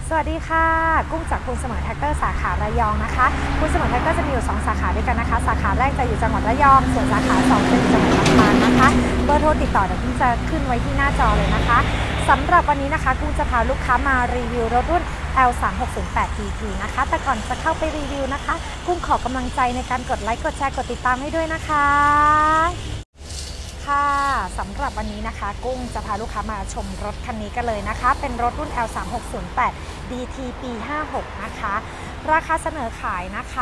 สวัสดีค่ะกุ้งจากคุณเสมอแท็กเตอร์สาขาระยองนะคะคุณเสมอแท็กเตอร์จะมีอยู่2สาขาด้วยกันนะคะสาขาแรกจะอยู่จังหวัดระยองส่วนสาขา2จะอยู่จังหวัดลำปางนะคะเบอร์โทรติดต่อเดี๋ยวกุ้งจะขึ้นไว้ที่หน้าจอเลยนะคะสำหรับวันนี้นะคะกุ้งจะพาลูกค้ามารีวิวรถรุ่น L3608DT นะคะแต่ก่อนจะเข้าไปรีวิวนะคะกุ้งขอกำลังใจในการกดไลค์กดแชร์กดติดตามให้ด้วยนะคะค่ะสำหรับวันนี้นะคะกุ้งจะพาลูกค้ามาชมรถคันนี้กันเลยนะคะเป็นรถรุ่น L3608DT ปี 56 นะคะราคาเสนอขายนะคะ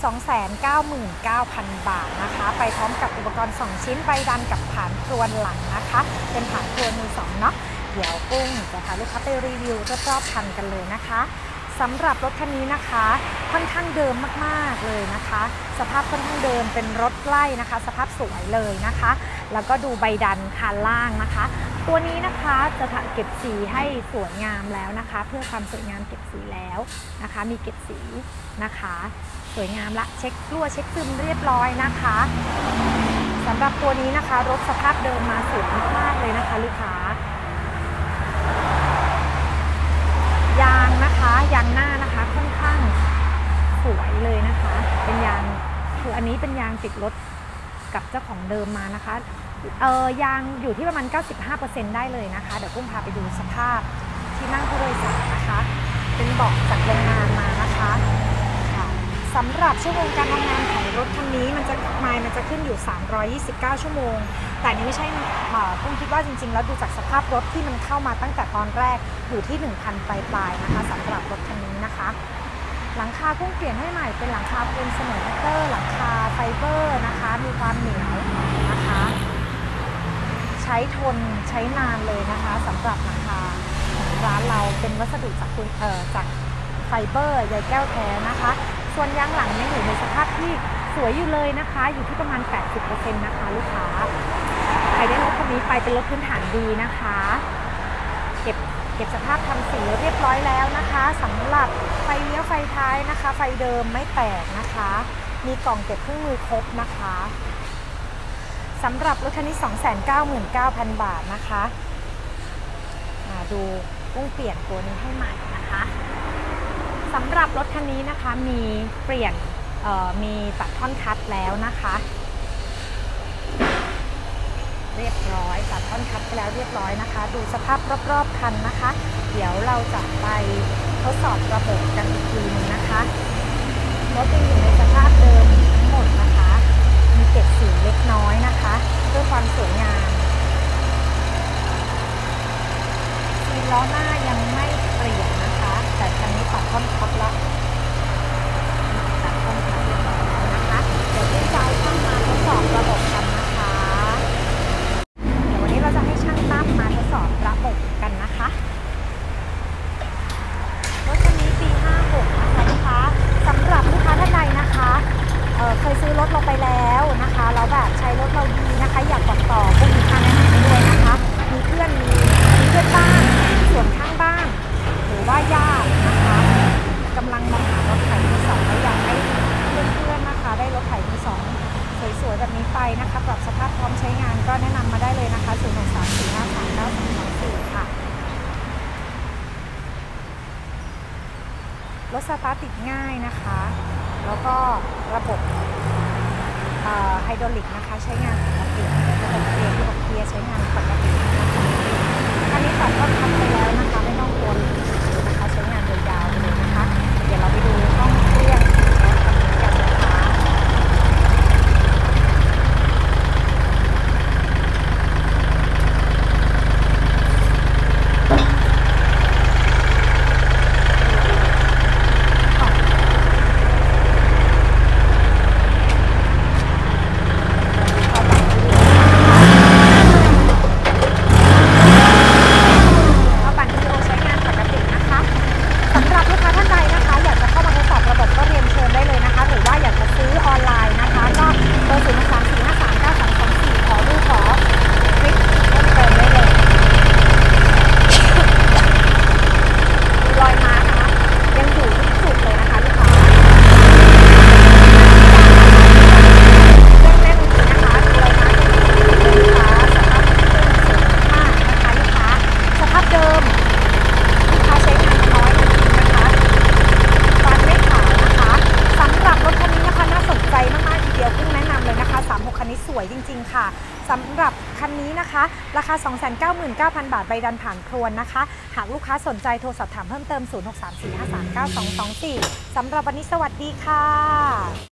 299,000 บาทนะคะไปพร้อมกับอุปกรณ์2ชิ้นใบดันกับผานครวนหลังนะคะเป็นผานครวนมือ2เนาะเดี๋ยวกุ้งจะพาลูกค้าไปรีวิวรอบๆคันกันเลยนะคะสำหรับรถคันนี้นะคะค่อนข้างเดิมมากๆเลยนะคะสภาพค่อนข้างเดิมเป็นรถใกล้นะคะสภาพสวยเลยนะคะแล้วก็ดูใบดันคันล่างนะคะตัวนี้นะคะจะเก็บสีให้สวยงามแล้วนะคะเพื่อความสวยงามเก็บสีแล้วนะคะมีเก็บสีนะคะสวยงามละเช็ครั่วเช็คซึมเรียบร้อยนะคะสำหรับตัวนี้นะคะรถสภาพเดิมมาสวยมากเลยนะคะลูกค้ายางนะคะยางหน้านะคะค่อนข้างสวยเลยนะคะเป็นยางคืออันนี้เป็นยางติดรถกับเจ้าของเดิมมานะคะยางอยู่ที่ประมาณ 95% ได้เลยนะคะเดี๋ยวกุ้งพาไปดูสภาพที่นั่งผู้โดยสารนะคะเป็นเบาะจากโรงงานมานะคะสำหรับชั่วโมงการทำงานของรถคันนี้มันจะขึ้นอยู่329ชั่วโมงแต่นี้ไม่ใช่กุ้งคิดว่าจริงๆแล้วดูจากสภาพรถที่มันเข้ามาตั้งแต่ตอนแรกอยู่ที่ 1,000 ปลายๆนะคะสำหรับรถคันนี้นะคะหลังคากุ้งเปลี่ยนให้ใหม่เป็นหลังคาปูนเสมอแท็กเตอร์หลังคาไฟเบอร์นะคะมีความเหนียวนะคะใช้ทนใช้นานเลยนะคะสำหรับหลังคาของร้านเราเป็นวัสดุจากไฟเบอร์ใยแก้วแท้นะคะส่วนยางหลังเนี่ยอยู่ในสภาพที่สวยอยู่เลยนะคะอยู่ที่ประมาณ 80% นะคะลูกค้าใครได้รถคันนี้ไปเป็นรถพื้นฐานดีนะคะเก็บสภาพทำสีเรียบร้อยแล้วนะคะสำหรับไฟเลี้ยวไฟท้ายนะคะไฟเดิมไม่แตกนะคะมีกล่องเก็บเครื่องมือครบนะคะสำหรับรถคันนี้ 299,000 บาทนะคะดูกุ้งเปลี่ยนตัวนี้ให้ใหม่นะคะสำหรับรถคันนี้นะคะมีเปลี่ยนมีตัดท่อนคัทแล้วนะคะเรียบร้อยตัดท่อนคัทไปแล้วเรียบร้อยนะคะดูสภาพรอบๆคันนะคะเดี๋ยวเราจะไปทดสอบระบบกันอีกทีนึงนะคะรถยังอยู่ในสภาพเดิมทั้งหมดนะคะมีเก็บสีเล็กน้อยนะคะเพื่อความสวยงามซีล้อหน้ายังไม่เปลี่ยนนะคะแต่คันนี้ตัดท่อนคัทแล้วตัดท่อนคัทเรียบร้อยแล้วนะคะเดี๋ยวพี่จะเอาช่างมาทดสอบระบบกันนะคะเดี๋ยววันนี้เราจะให้ช่างตั้มมาทดสอบระบบกันนะคะรถคันนี้ปี 56 นะคะลูกค้าสำหรับลูกค้าท่านใดนะคะเคยซื้อรถเราไปแล้วนะคะแล้วแบบใช้รถเราดีนะคะอยากบอกต่อพวกมีค่าแนะนำด้วยนะคะมีเพื่อนบ้านส่วนข้างบ้านหรือว่าญาตินะคะกำลังมองหารถไถมือสองและอยากให้เพื่อนๆนะคะได้รถไถมือสองสวยๆแบบนี้ไปนะคะปรับสภาพพร้อมใช้งานก็แนะนำมาได้เลยนะคะ063453924ค่ะรถสตาร์ทติดง่ายนะคะแล้วก็ระบบไฮดรอลิกนะคะใช้งานปกติระบบเกียร์ใช้งานปกติอันนี้ตัดท่อนคัทไปแล้วนะคะไม่ต้องกลัวนะคะใช้งานยาวๆเลยนะคะเดี๋ยวเราไปดูห้องเครื่องกันนะคะสวยจริงๆค่ะสำหรับคันนี้นะคะราคา 299,000 บาทใบดันผ่านครวนนะคะหากลูกค้าสนใจโทรสอบถามเพิ่มเติม 0634539224 สำหรับวันนี้สวัสดีค่ะ